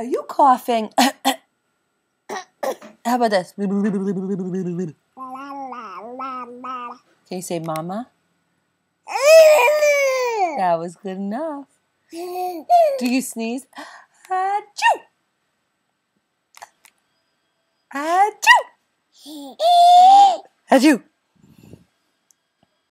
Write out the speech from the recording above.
Are you coughing? How about this? Can you say mama? That was good enough. Do you sneeze? Achoo! Achoo! Achoo!